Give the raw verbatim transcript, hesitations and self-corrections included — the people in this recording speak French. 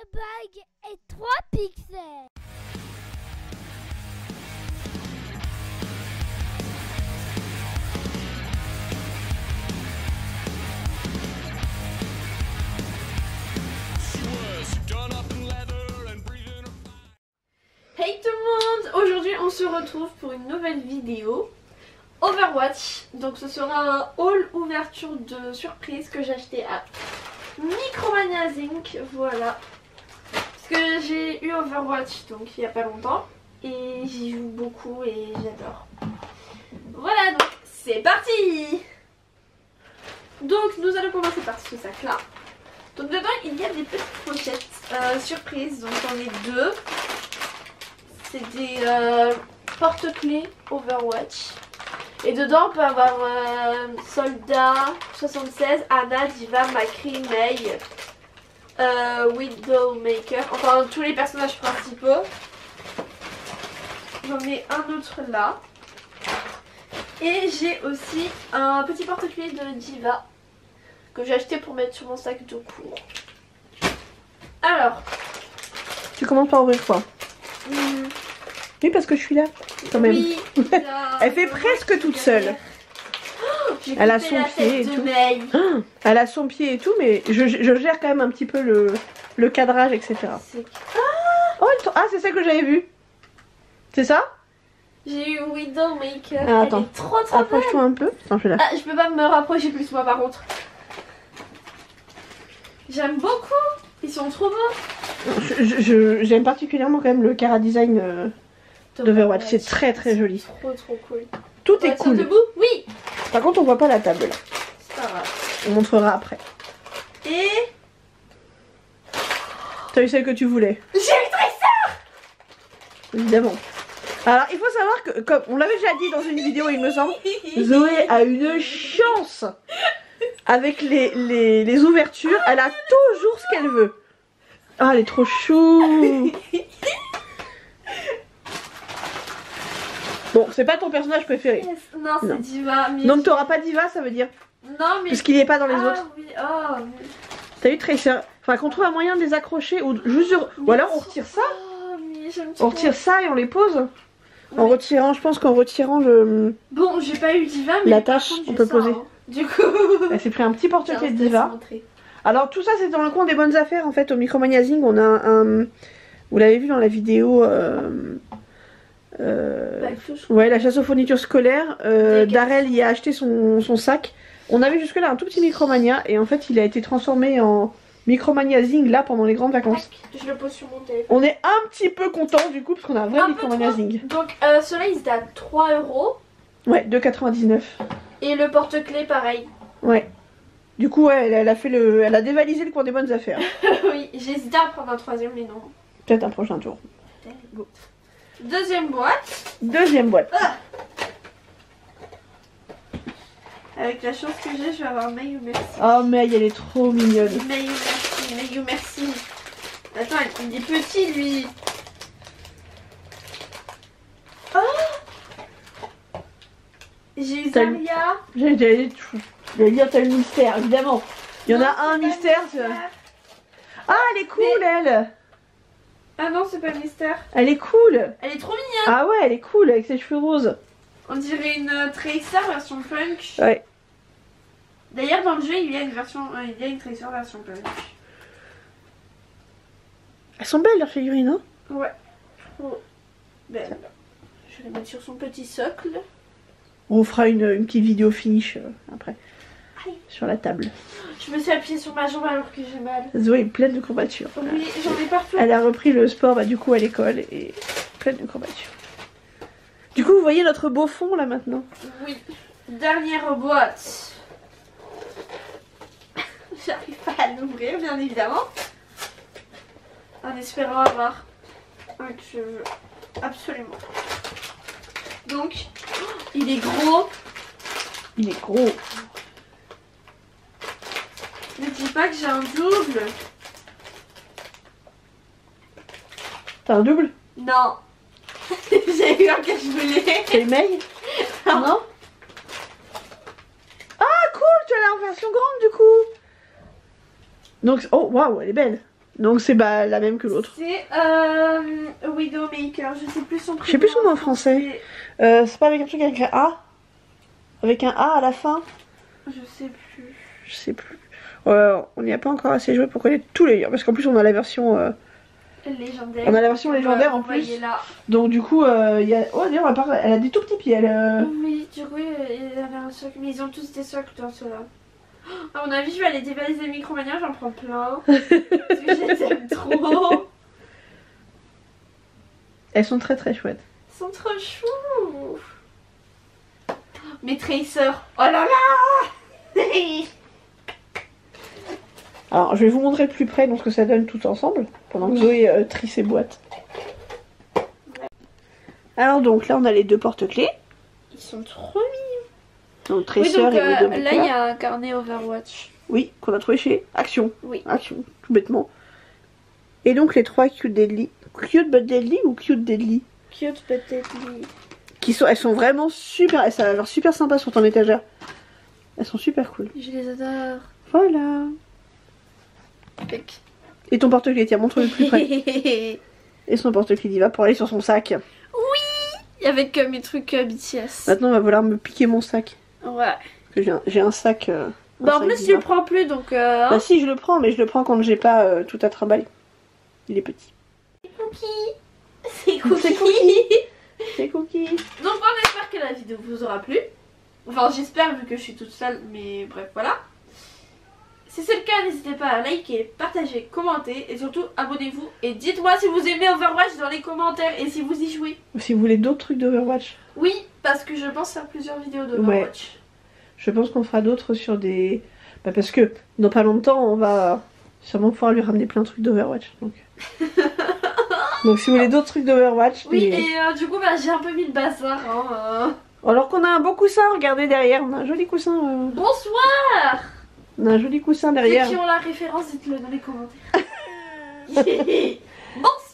bague et trois pixels. Hey tout le monde, aujourd'hui on se retrouve pour une nouvelle vidéo Overwatch. Donc ce sera un haul ouverture de surprise que j'ai acheté à Micromania Zinc, voilà. Parce que j'ai eu Overwatch donc il n'y a pas longtemps et j'y joue beaucoup et j'adore. Voilà, donc c'est parti. Donc nous allons commencer par ce sac là. Donc dedans il y a des petites pochettes euh, surprises, donc j'en ai deux. C'est des euh, porte-clés Overwatch. Et dedans on peut avoir euh, Soldat, soixante-seize, Ana, Diva, Macri, Mei, euh, Widowmaker, enfin tous les personnages principaux. J'en ai un autre là. Et j'ai aussi un petit porte-clés de Diva que j'ai acheté pour mettre sur mon sac de cours. Alors, tu commences par ouvrir quoi? hum, Oui, parce que je suis là quand même. Oui, là, Elle fait presque toute seule. Oh, Elle a son pied et tout. Oh, elle a son pied et tout, mais je, je gère quand même un petit peu le, le cadrage, et cetera. Oh, ah, c'est ça que j'avais vu. C'est ça? J'ai eu Widowmaker. Ah, Elle attends. est trop trop belle. Approche-toi un peu. Attends, je suis là. Ah, je peux pas me rapprocher plus moi par contre. J'aime beaucoup. Ils sont trop beaux. Je- je- J'aime particulièrement quand même le Cara Design euh, d'Overwatch. C'est très très joli. Trop trop cool. Tout On est va être cool. debout? Oui. Par contre, on voit pas la table là. C'est pas grave. On montrera après. Et T'as eu celle que tu voulais? j'ai eu Tracer. Évidemment. Alors, il faut savoir que, comme on l'avait déjà dit dans une vidéo, il me semble, Zoé a une chance avec les, les, les ouvertures. Elle a toujours ce qu'elle veut. Ah, elle est trop chou. Bon, c'est pas ton personnage préféré. Yes. Non, c'est Non. Diva. Mais Donc, t'auras pas Diva, ça veut dire? non, mais. Parce qu'il est pas dans les ah, autres. Oui. Oh, mais... T'as eu Tracer. Enfin, qu'on trouve un moyen de les accrocher. Ou, juste sur... ou alors, on retire ça. Oh, mais j'aime On trop. retire ça et on les pose. En Ouais. retirant, je pense qu'en retirant le... Bon, j'ai pas eu Diva, mais La par tâche, contre, on j'ai peut ça, poser. hein. Du coup. Elle s'est pris un petit porte-clés de Tiens, je te laisse Diva. montrer. Alors tout ça c'est dans le coin des bonnes affaires en fait au Micromania Zinc. On a un... Vous l'avez vu dans la vidéo... Euh... Euh... Bah, touche. Ouais, la chasse aux fournitures scolaires. Euh, Des Darrell y a acheté son, son sac. On avait jusque là un tout petit Micromania et en fait il a été transformé en Micromania Zinc là pendant les grandes vacances. Je le pose sur mon téléphone. On est un petit peu content du coup parce qu'on a un vrai Un peu Micromania trop. Zinc. Donc, euh, ceux-là ils étaient à trois euros. Ouais, deux quatre-vingt-dix-neuf. Et le porte-clés pareil. Ouais. Du coup ouais, elle, elle a fait le, elle a dévalisé le coin des bonnes affaires. Oui, j'hésitais à prendre un troisième, mais non. Peut-être un prochain tour. Go. Deuxième boîte. Deuxième boîte. Ah. Avec la chance que j'ai, je vais avoir Mayu Merci. Oh mais elle est trop mignonne. Mayu Merci, Mayu Merci. Attends, il est petit lui. Oh, j'ai eu T'as Zarya. J'allais j'allais- j'allais dire t'as le mystère, évidemment. Il y en Non, a un c'est pas mystère. le c'est- mystère. Ah elle est cool elle. Ah non, c'est pas le mystère. Elle est cool. Elle est trop mignonne. Ah ouais elle est cool avec ses cheveux roses. On dirait une euh, Tracer version punk. Ouais. D'ailleurs, dans le jeu, il y a une version, euh, il y a une Tracer version punk. Elles sont belles leurs figurines hein. Ouais. Trop belle. Je vais les mettre sur son petit socle. On fera une, une petite vidéo finish euh, après. Aïe. Sur la table. Je me suis appuyée sur ma jambe alors que j'ai mal. Zoé est pleine de courbatures. Oui, j'en ai partout. Elle a repris le sport bah, du coup à l'école et pleine de courbatures. Du coup vous voyez notre beau fond là maintenant. Oui. Dernière boîte. J'arrive pas à l'ouvrir, bien évidemment. En espérant avoir un que je veux absolument. Donc, oh, il est gros. Il est gros. Ne dis pas que j'ai un double. T'as un double? Non. J'ai eu un que je voulais. C'est May? Non. Non. Ah cool, tu as la version grande du coup. Donc, oh waouh, elle est belle. Donc c'est bah, la même que l'autre. C'est euh, Widowmaker, je sais plus son prénom. Je sais plus son nom en français. Euh, c'est pas avec un truc avec un A? Avec un A à la fin? Je sais plus. Je sais plus. Ouais, on n'y a pas encore assez joué pour connaître tous les liens. Parce qu'en plus on a la version... Euh... Légendaire. On a la version légendaire en plus. Là. Donc du coup, euh, il y a... Oh d'ailleurs, elle a des tout petits pieds. Elle, euh... Oui, du coup, il y avait un socle. Mais ils ont tous des socles dans ceux-là. À mon avis, je vais aller dévaliser Micromania, j'en prends plein. Parce que je les aime trop. Elles sont très très chouettes. Elles sont trop chou. Mes tracers. Oh là là. Alors, je vais vous montrer de plus près donc, ce que ça donne tout ensemble. Pendant que Zoé euh, trie ses boîtes. Alors donc, là, on a les deux porte-clés. Ils sont trop mignons. Donc, Tracer oui, donc, et euh, Widowmaker. là, il y a un carnet Overwatch. Oui, qu'on a trouvé chez Action. Oui. Action, tout bêtement. Et donc, les trois Cute Deadly. Cute but Deadly ou Cute Deadly? Cute peut-être. Qui sont, elles sont vraiment super, elles sont genre super sympas sur ton étagère. Elles sont super cool. Je les adore. Voilà. Tac. Et ton porte-clés, tiens, montre-le plus près. Et son porte-clés d'Iva pour aller sur son sac. Oui. Avec euh, mes trucs euh, B T S. Maintenant, on va vouloir me piquer mon sac. Ouais. J'ai un, j'ai un sac. Euh, un Bah en sac plus tu d'Iva. le prends plus donc euh, Bah si, je le prends, mais je le prends quand j'ai pas euh, tout à trimballer. Il est petit. c'est Cookie. C'est Cookie. C'est Cookie. C'est Cookie. Donc on espère que la vidéo vous aura plu. Enfin j'espère vu que je suis toute seule, mais bref voilà. Si c'est le cas, n'hésitez pas à liker, partager, commenter et surtout abonnez-vous. Et dites-moi si vous aimez Overwatch dans les commentaires et si vous y jouez. Ou si vous voulez d'autres trucs d'Overwatch. Oui, parce que je pense faire plusieurs vidéos d'Overwatch. Je pense qu'on fera d'autres sur des... Bah parce que dans pas longtemps, on va sûrement pouvoir lui ramener plein de trucs d'Overwatch. Donc... donc si vous voulez d'autres trucs d'Overwatch... Oui, des... et euh, du coup bah, j'ai un peu mis le bazar. Hein, euh. Alors qu'on a un beau coussin, regardez derrière, on a un joli coussin. Euh... Bonsoir. On a un joli coussin derrière. Ceux qui ont la référence, dites-le dans les commentaires. Bonsoir.